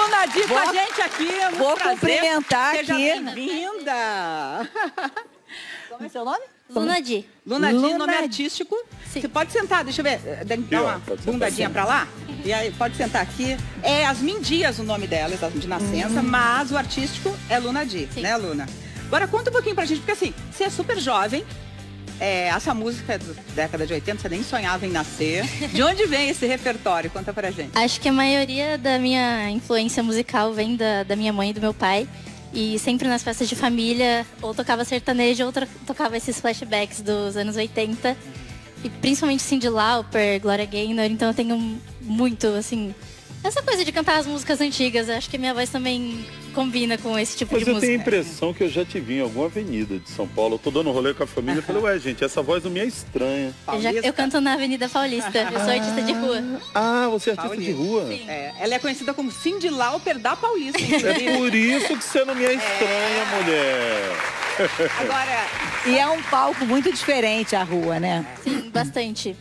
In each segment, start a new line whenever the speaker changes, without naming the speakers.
Luna Di com a gente aqui.
Vou cumprimentar
Seja
aqui.
bem-vinda.
Como é seu nome?
Luna Di.
Luna Di,
Luna
nome
Di.
artístico.
Sim.
Você pode sentar, deixa eu ver. Dá uma bundadinha pra lá. E aí, pode sentar aqui. É Yasmin Dias o nome dela, de nascença, mas o artístico é Luna Di,
Sim.
né, Luna? Agora conta um pouquinho pra gente, porque assim, você é super jovem. Essa música é da década de 80, você nem sonhava em nascer. De onde vem esse repertório? Conta pra gente.
Acho que a maioria da minha influência musical vem da minha mãe e do meu pai. E sempre nas festas de família, ou tocava sertanejo, ou tocava esses flashbacks dos anos 80. E principalmente Cyndi Lauper, Gloria Gaynor. Então eu tenho muito, assim, essa coisa de cantar as músicas antigas. Acho que minha voz também combina com esse tipo
Mas
de
eu
música.
tenho a impressão que eu já te vi em alguma avenida de São Paulo. Eu tô dando um rolê com a família e falei, ué, gente, essa voz não me é estranha.
Eu canto na Avenida Paulista, eu sou artista de rua.
Ah, você é artista de rua?
Sim.
Ela é conhecida como Cyndi Lauper da Paulista.
É por isso que você não me é estranha, mulher.
Agora,
E é um palco muito diferente a rua, né?
Sim, bastante.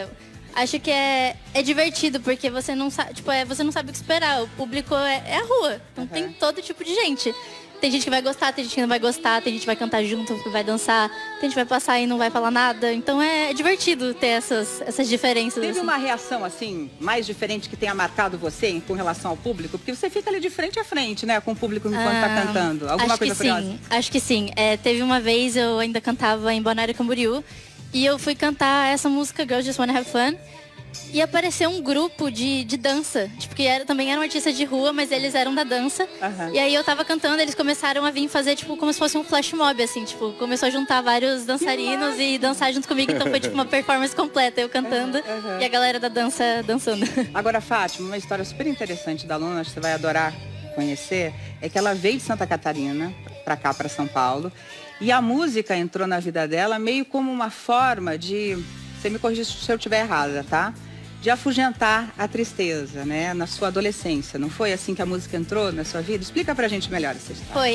Acho que é divertido, porque você não sabe, você não sabe o que esperar. O público é a rua. Então tem todo tipo de gente. Tem gente que vai gostar, tem gente que não vai gostar, tem gente que vai cantar junto, que vai dançar, tem gente que vai passar e não vai falar nada. Então é divertido ter essas diferenças.
teve
assim.
uma reação, assim, mais diferente que tenha marcado você com relação ao público? Porque você fica ali de frente a frente, né, com o público enquanto tá cantando. Alguma
Acho
coisa
que
curiosa?
sim, acho que sim. Teve uma vez, eu ainda cantava em Balneário Camboriú, e eu fui cantar essa música, Girls Just Wanna Have Fun, e apareceu um grupo de dança, tipo, que também eram artistas de rua, mas eles eram da dança.
Aham.
E aí eu tava cantando, eles começaram a vir fazer, tipo, como se fosse um flash mob, assim, tipo, começou a juntar vários dançarinos e dançar junto comigo, então foi tipo uma performance completa, eu cantando e a galera da dança dançando.
Agora, Fátima, uma história super interessante da Luna, acho que você vai adorar conhecer, é que ela veio de Santa Catarina pra cá, pra São Paulo, e a música entrou na vida dela meio como uma forma de, você me corrija se eu estiver errada, tá? De afugentar a tristeza, né? Na sua adolescência. Não foi assim que a música entrou na sua vida? Explica pra gente melhor essa história.
Foi.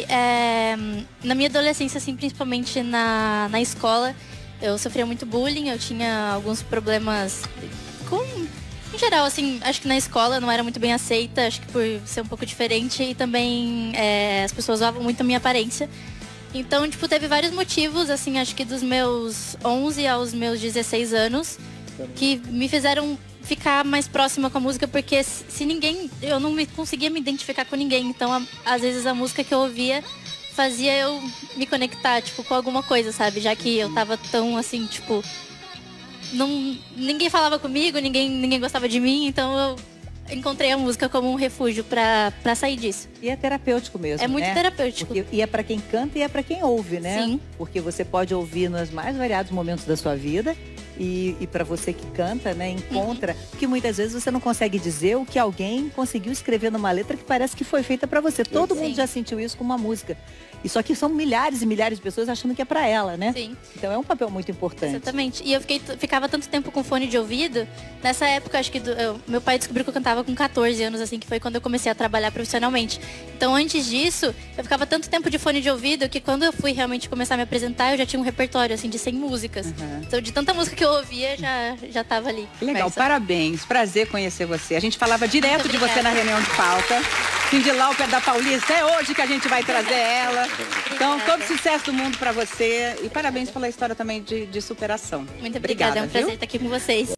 Na minha adolescência, assim, principalmente na escola, eu sofria muito bullying, eu tinha alguns problemas em geral, assim, acho que na escola eu não era muito bem aceita, acho que por ser um pouco diferente e também as pessoas zoavam muito a minha aparência. Então, tipo, teve vários motivos, assim, acho que dos meus 11 aos meus 16 anos, que me fizeram ficar mais próxima com a música, porque eu não conseguia me identificar com ninguém. Então, às vezes a música que eu ouvia fazia eu me conectar, tipo, com alguma coisa, sabe? Já que eu tava tão, assim, tipo, ninguém falava comigo, ninguém gostava de mim, então eu encontrei a música como um refúgio pra sair disso.
E é terapêutico mesmo,
É muito
né?
terapêutico.
E é pra quem canta e é pra quem ouve, né?
Sim.
Porque você pode ouvir nos mais variados momentos da sua vida. E para você que canta, né, encontra, porque muitas vezes você não consegue dizer o que alguém conseguiu escrever numa letra que parece que foi feita para você. Todo mundo já sentiu isso com uma música. E só que são milhares e milhares de pessoas achando que é para ela, né?
Sim.
Então é um papel muito importante.
Exatamente. E eu ficava tanto tempo com fone de ouvido. Nessa época, acho que meu pai descobriu que eu cantava com 14 anos, assim, que foi quando eu comecei a trabalhar profissionalmente. Então, antes disso, eu ficava tanto tempo de fone de ouvido que quando eu fui realmente começar a me apresentar, eu já tinha um repertório, assim, de 100 músicas. Então, de tanta música que eu ouvia, já tava ali.
Que legal,
Mas,
parabéns, prazer conhecer você. A gente falava direto
Muito
de você na
obrigada.
reunião de pauta. Cyndi Lauper da Paulista, é hoje que a gente vai trazer ela. Então, todo sucesso do mundo pra você e parabéns pela história também de superação.
Muito obrigada, é um prazer
viu?
estar aqui com vocês.